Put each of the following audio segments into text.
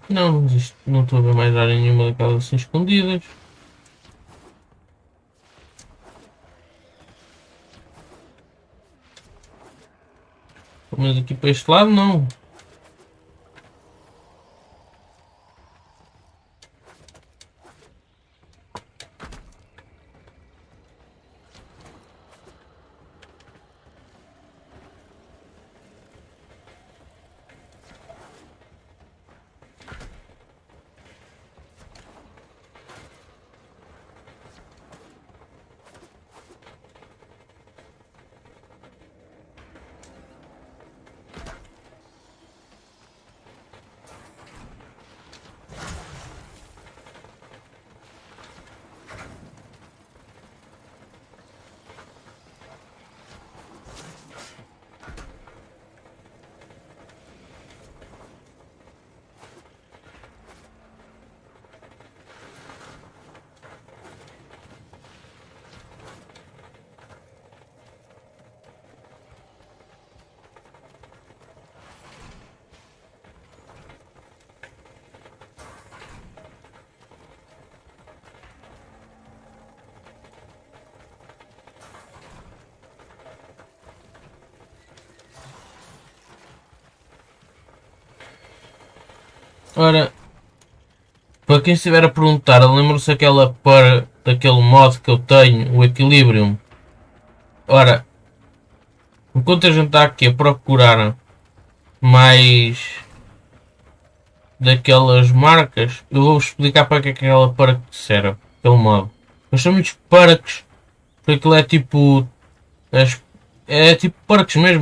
Não, não existe. Não estou a ver mais área nenhuma daquelas assim escondidas. Pelo menos aqui para este lado não. Ora, para quem estiver a perguntar, lembram-se aquela para daquele mod que eu tenho, o Equilibrium. Ora, enquanto a gente está aqui a procurar mais daquelas marcas, eu vou explicar para que é que aquela para que serve, aquele mod. Mas são muitos parques, porque aquilo é tipo. É tipo parques mesmo,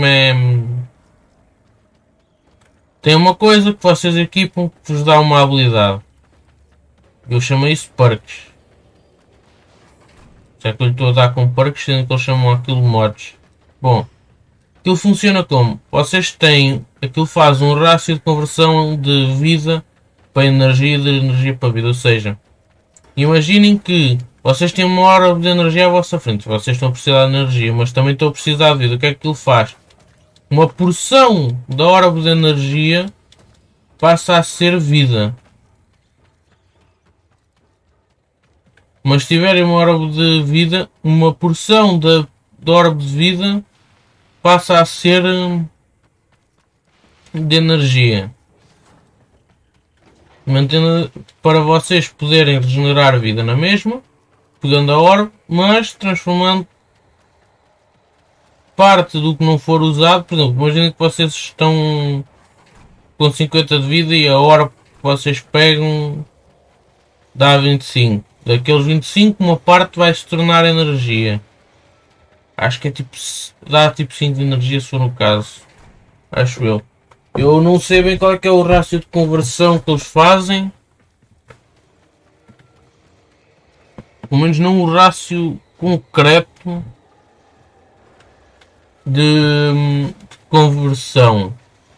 tem uma coisa que vocês equipam que vos dá uma habilidade. Eu chamo isso parques. Já que eu lhe estou a dar com parques, sendo que eles chamam aquilo mods. Bom, aquilo funciona como? Vocês têm. Aquilo faz um rácio de conversão de vida para energia e de energia para vida. Ou seja, imaginem que vocês têm uma hora de energia à vossa frente. Vocês estão a precisar de energia, mas também estão a precisar de vida. O que é que aquilo faz? Uma porção da hora de energia passa a ser vida. Mas se tiverem uma orbe de vida, uma porção da orbe de vida passa a ser de energia. Mantendo para vocês poderem regenerar vida na mesma, pegando a orbe, mas transformando parte do que não for usado. Por exemplo, imaginem que vocês estão com 50 de vida e a orbe que vocês pegam dá 25. Daqueles 25, uma parte vai se tornar energia. Acho que é tipo. Dá tipo 5 de energia se for no caso. Acho eu. Eu não sei bem qual é que é o rácio de conversão que eles fazem. Pelo menos não o rácio concreto de conversão.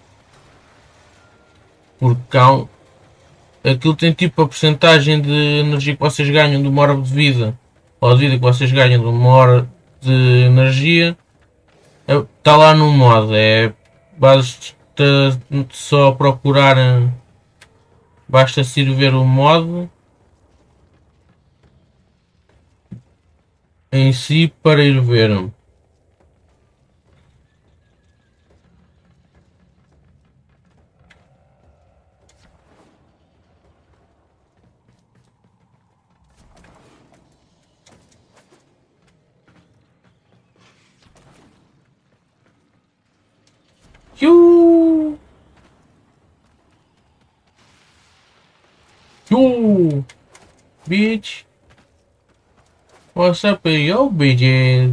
Porque aquilo tem tipo a porcentagem de energia que vocês ganham de uma hora de vida. Ou de vida que vocês ganham de uma hora de energia. Está lá no mod. Basta só procurar. Basta se ir ver o mod em si para ir ver. Tchuu! Tchuu! Bitch! What's up, yo, bitches?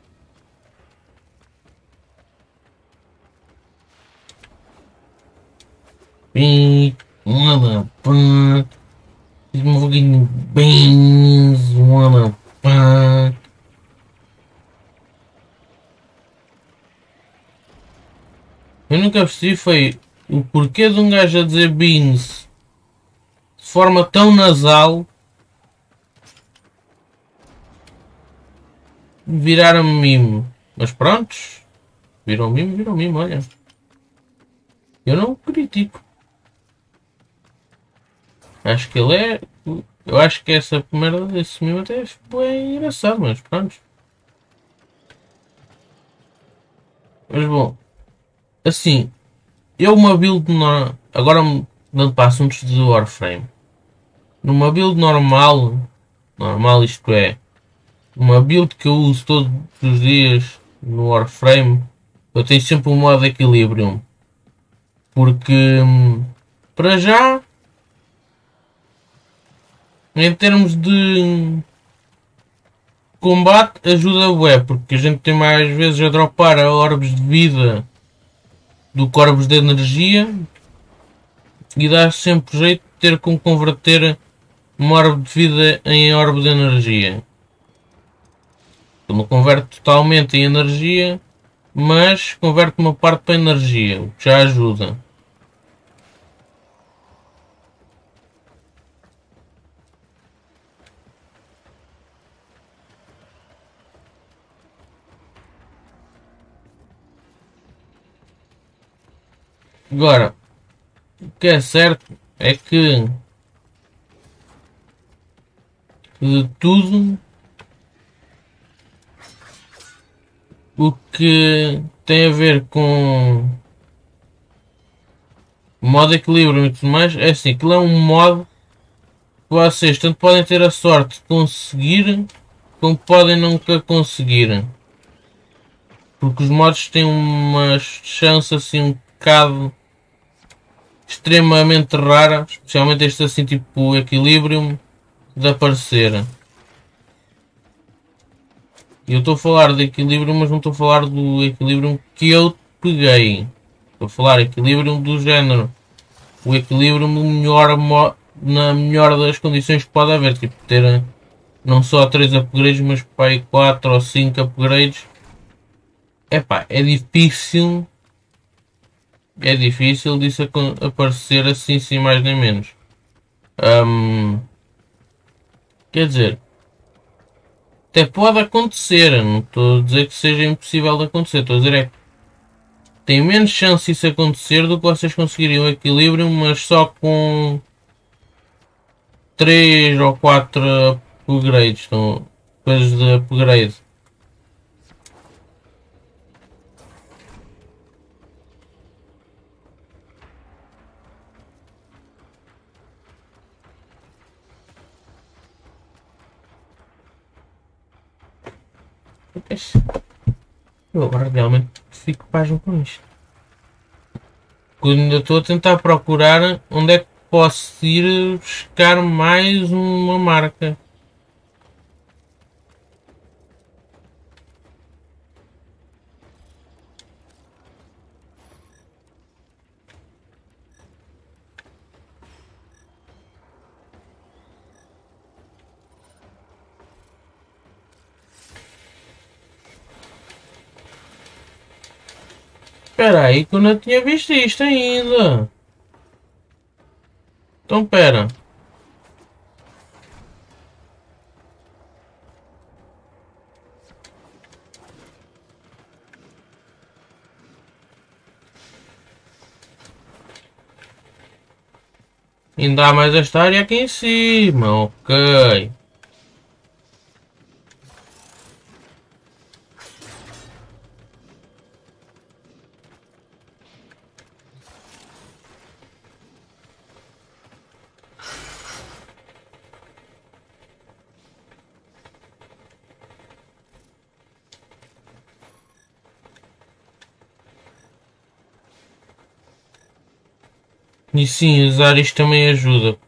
Bitch! Motherfucker! These motherfucking beans! Motherfucker! Eu nunca percebi foi o porquê de um gajo a dizer beans de forma tão nasal virar a mimo. Mas prontos, viram mimo, olha. Eu não critico. Acho que ele é. Eu acho que essa merda desse mimo até é bem engraçado, mas pronto. Mas bom, assim, eu uma build agora dando para assuntos de Warframe. Numa build normal isto é, uma build que eu uso todos os dias no Warframe, eu tenho sempre um modo Equilibrium. Porque para já, em termos de combate, ajuda bué, porque a gente tem mais vezes a dropar a orbes de vida do que orbes de energia e dá sempre jeito de ter como converter uma orbe de vida em orbe de energia. Não converte totalmente em energia, mas converte uma parte para energia, o que já ajuda. Agora, o que é certo é que de tudo o que tem a ver com modo equilíbrio e tudo mais, é assim, aquilo é um modo que vocês tanto podem ter a sorte de conseguir, como podem nunca conseguir. Porque os modos têm uma chance assim um bocado extremamente rara, especialmente este assim tipo equilíbrio, de aparecer. E eu estou a falar de equilíbrio, mas não estou a falar do equilíbrio que eu peguei. Estou a falar equilíbrio do género. O equilíbrio melhor, na melhor das condições que pode haver. Tipo, ter não só 3 upgrades, mas para aí 4 ou 5 upgrades. Epá, é difícil. É difícil disso aparecer assim, sem mais nem menos. Hum, quer dizer, até pode acontecer. Não estou a dizer que seja impossível de acontecer. Estou a dizer é que tem menos chance disso acontecer do que vocês conseguiriam o equilíbrio, mas só com 3 ou 4 upgrades. Então, coisas de upgrade. Eu agora realmente fico pasmo com isto. Quando ainda estou a tentar procurar onde é que posso ir buscar mais uma marca. Espera aí que eu não tinha visto isto ainda. Então espera. Ainda há mais esta área aqui em cima. Ok. E sim, usar isto também ajuda.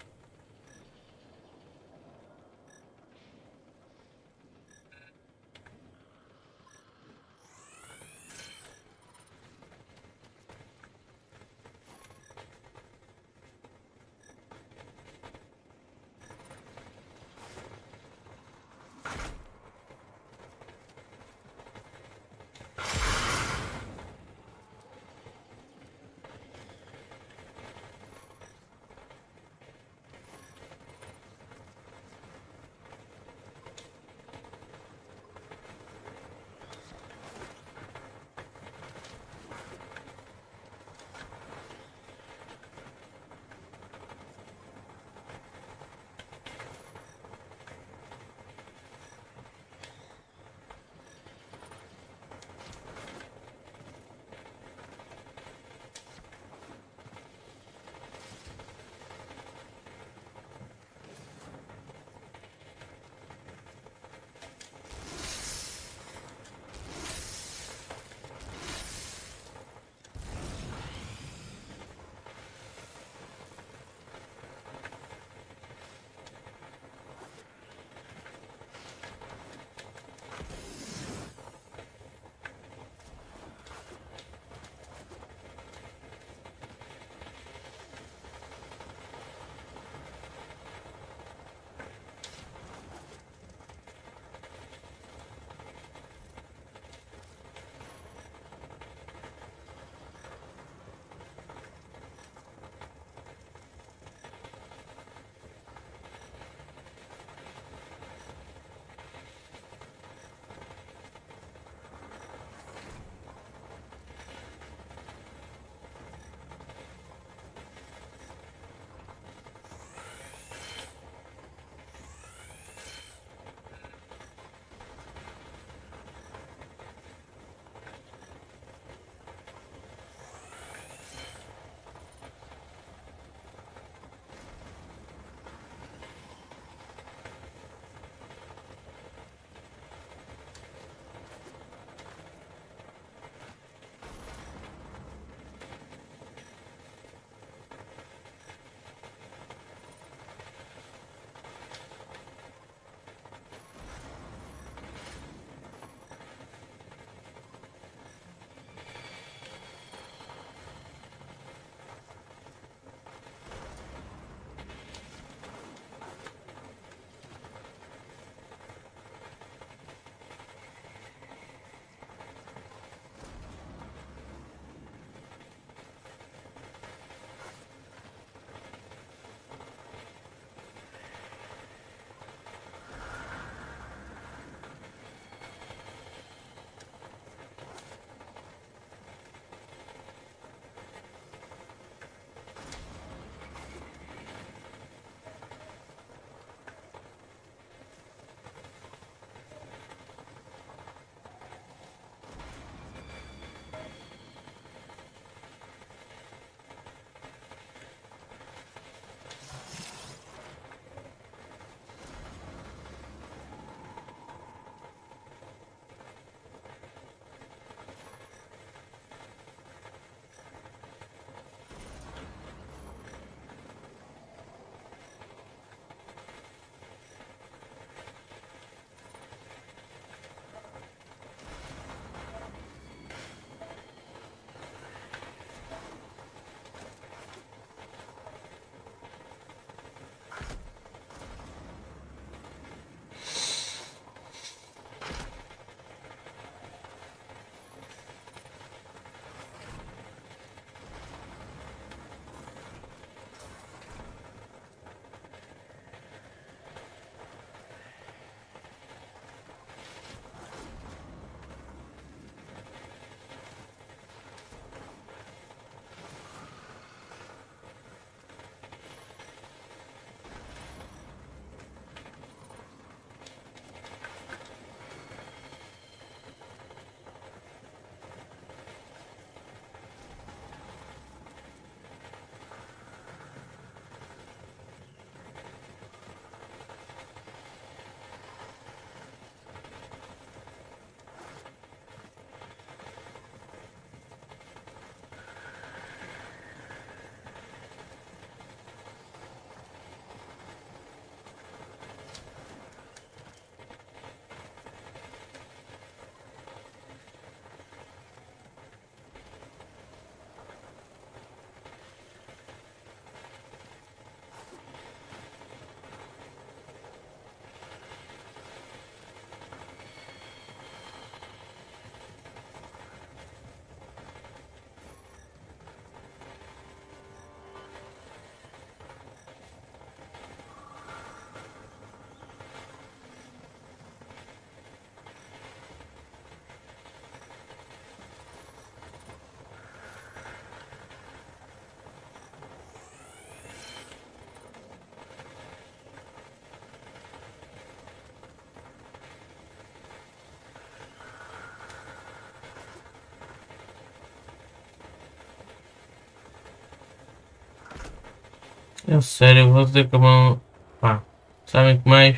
É sério, vou dizer que a mão. Pá, sabem que mais?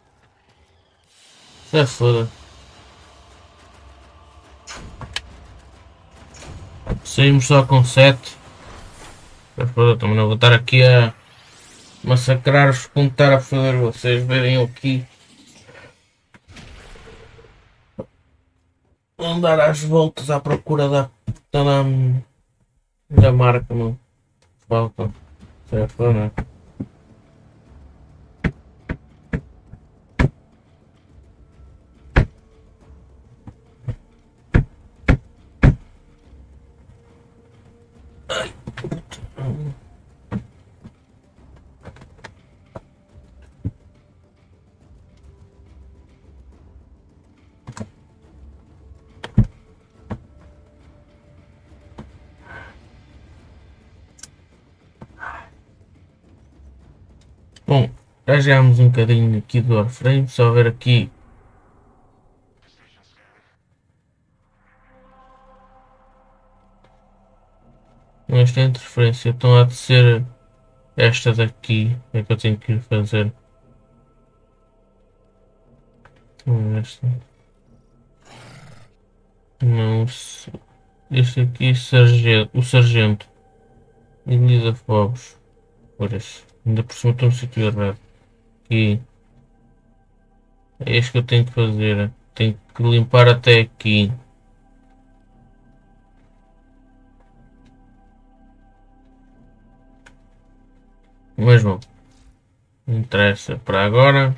Já foda. Saímos só com 7. Já foda, também não vou estar aqui a massacrar-vos como estar a fazer vocês verem eu aqui. Andar às voltas à procura da marca, mano. Falta. Já foda, né? Bom, já chegámos um bocadinho aqui do Warframe, só ver aqui esta interferência. Estão a descer esta daqui, é que eu tenho que ir fazer. Esta. Não, este aqui, sargento, o sargento. Inglesa Fobos. Por isso, ainda por cima estou no sítio errado. Aqui. É este que eu tenho que fazer. Tenho que limpar até aqui. Mas bom, não interessa para agora.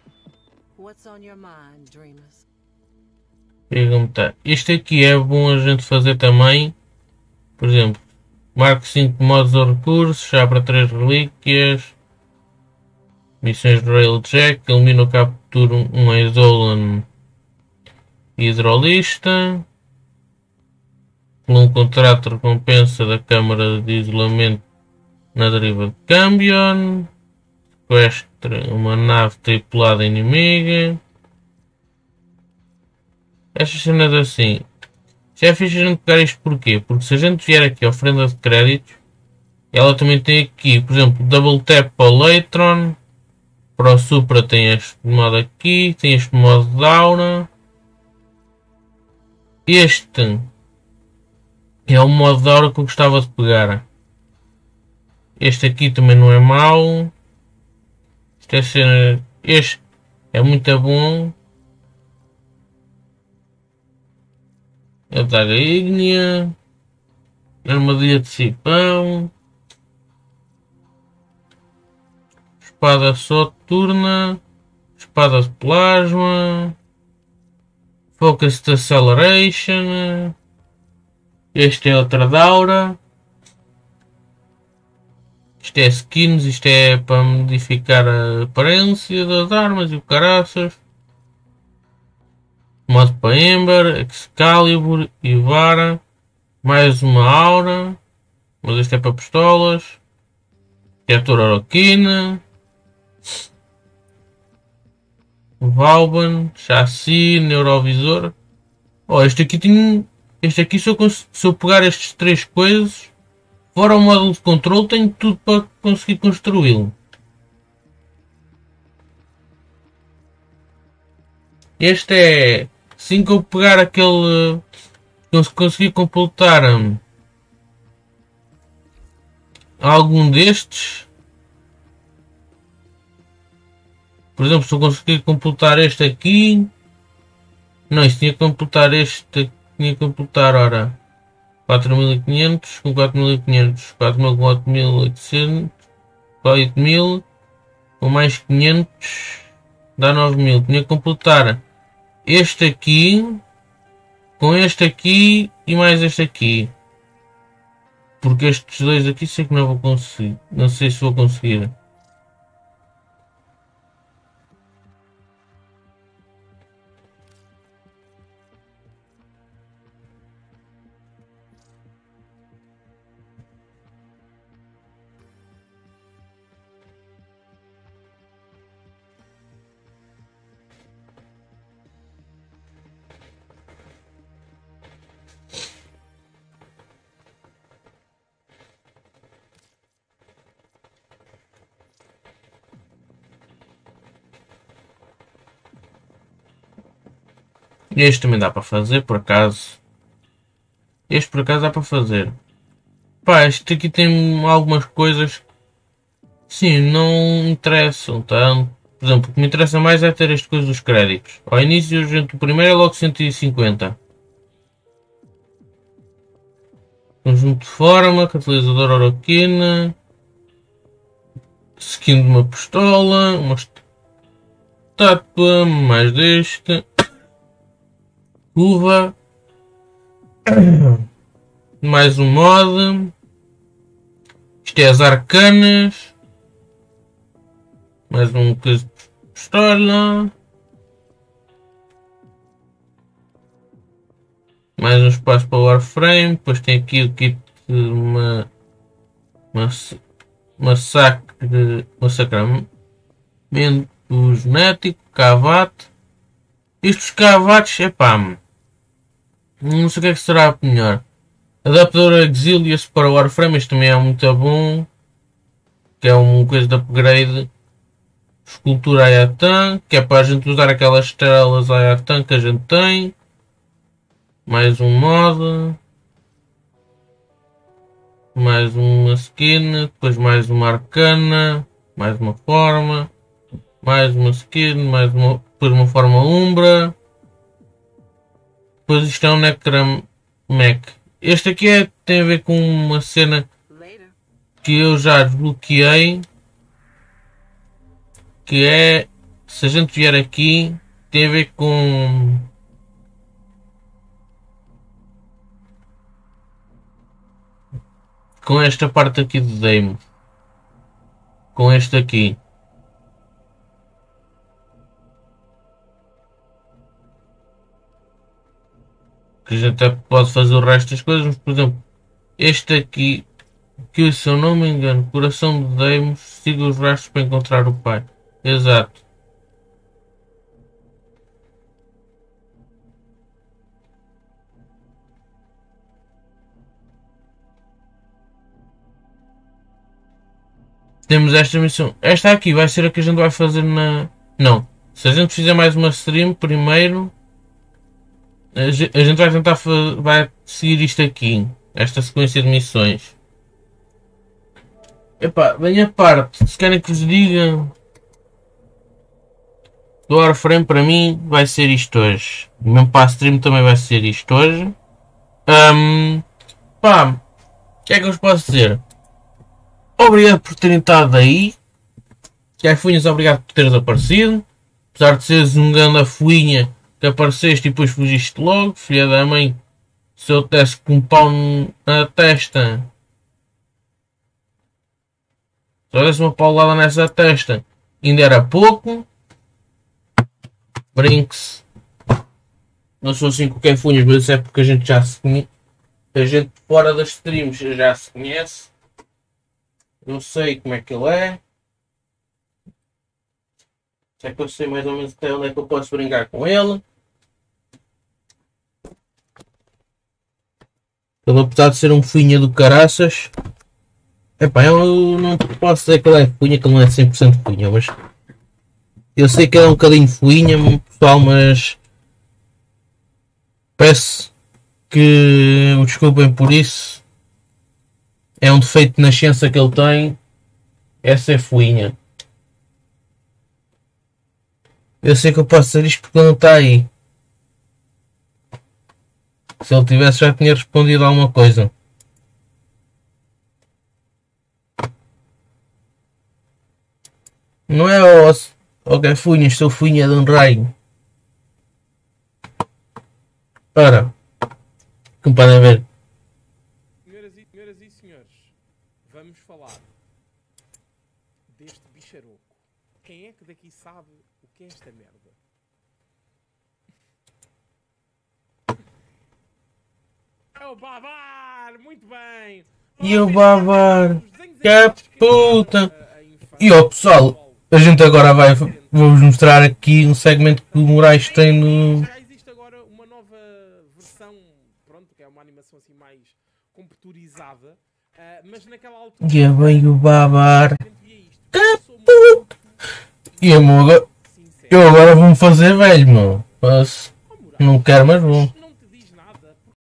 Pergunta. Isto aqui é bom a gente fazer também. Por exemplo, marque 5 modos ou recursos, já para 3 relíquias. Missões de Railjack, elimina ou captura um Ezolan hidrolista. Um contrato de recompensa da Câmara de Isolamento na deriva de Cambion. Sequestra uma nave tripulada inimiga. Estas cenas assim. Já é fixe a gente pegar isto porquê? Porque se a gente vier aqui à oferenda de créditos, ela também tem aqui, por exemplo, Double Tap para o Leitron. Para o Supra tem este modo aqui, tem este modo de aura. Este é o modo de aura que eu gostava de pegar. Este aqui também não é mau. Este é muito bom. Adaga ígnea. Armadilha de cipão. Espada soturna. Espada de plasma. Focus Acceleration. Este é outra Daura. Isto é skins, isto é para modificar a aparência das armas e o caraças. Modo para Ember, Excalibur e Vara. Mais uma aura. Mas isto é para pistolas. Detector Oroquina. Valban, Chassi, Neurovisor. Oh, este aqui tem. Este aqui, se eu pegar estes 3 coisas, fora o módulo de controle, tenho tudo para conseguir construí-lo. Este é. Assim que eu pegar aquele. Conseguir completar algum destes. Por exemplo, se eu conseguir completar este aqui. Não, isto tinha que completar este. Tinha que completar, ora. 4500 com 4500. 4000 com 4800. 8000. Com mais 500. Dá 9000. Tinha que completar este aqui. Com este aqui e mais este aqui. Porque estes dois aqui sei que não vou conseguir. Não sei se vou conseguir. Este também dá para fazer, por acaso. Este por acaso dá para fazer. Pá, este aqui tem algumas coisas. Sim, não interessam tanto. Por exemplo, o que me interessa mais é ter as coisas dos créditos. Ao início, gente, o primeiro é logo 150. Conjunto de forma, catalisador oroquina. Skin de uma pistola. Uma estátua, mais deste. Luva. Mais um mod. Isto é as arcanas. Mais um coisa de pistola. Mais um espaço para o Warframe. Depois tem aqui o kit de massacramento genético. Cavate. Estes cavates, epá, não sei o que é que será melhor. Adaptador Exilius para o Warframe, este também é muito bom. Que é uma coisa de upgrade. Escultura Ayatan, que é para a gente usar aquelas estrelas Ayatan que a gente tem. Mais um mod. Mais uma skin. Depois mais uma arcana. Mais uma forma. Mais uma skin. Depois uma forma umbra. Depois isto é um Necramech. Este aqui tem a ver com uma cena que eu já desbloqueei. Que é, se a gente vier aqui, tem a ver com esta parte aqui de demo. Com este aqui. Que a gente até pode fazer o resto das coisas, mas, por exemplo, este aqui, que se eu não me engano, coração de Deimos, siga os rastros para encontrar o pai. Exato. Temos esta missão. Esta aqui vai ser a que a gente vai fazer na... Não. Se a gente fizer mais uma stream primeiro, a gente vai tentar vai seguir isto aqui. Esta sequência de missões. Epá, bem a parte. Se querem que vos diga... Do Warframe para mim vai ser isto hoje. O mesmo para a stream também vai ser isto hoje. Pá, o que é que eu vos posso dizer? Obrigado por terem estado aí. Funhas, obrigado por teres aparecido. Apesar de seres um grande fuinha que apareceste e depois fugiste logo, filha da mãe. Se eu desse com um pau na testa, se eu desse uma paulada nessa testa, ainda era pouco. Brinque-se. Não sou assim com quem funhas, mas isso é porque a gente já se conhece. A gente fora das streams já se conhece. Eu sei como é que ele é. É que eu sei mais ou menos até onde é que eu posso brincar com ele. Ele, apesar de ser um finha do caraças, epá, eu não posso dizer que ele é finha, que ele não é 100% finha, mas eu sei que ele é um bocadinho finha, pessoal, mas peço que o desculpem por isso. É um defeito de nascença que ele tem, é ser finha. Eu sei que eu posso dizer isto porque ele não está aí. Se ele tivesse, já tinha respondido alguma coisa. Não é o Gafunhas, sou funha de um raio. Ora, como podem ver. Senhoras e senhores, vamos falar deste bicharoco. Quem é que daqui sabe o que é esta merda? É o Babar! Muito bem! E o Babar! Que puta! E ó pessoal, a gente agora vou-vos mostrar aqui um segmento que o Moraes tem no... Já existe agora uma nova versão, pronto, que é uma animação assim mais computurizada, mas naquela altura... E é bem o Babar! Que puta! E eu agora vou-me fazer velho, meu. Não quero, mas vou.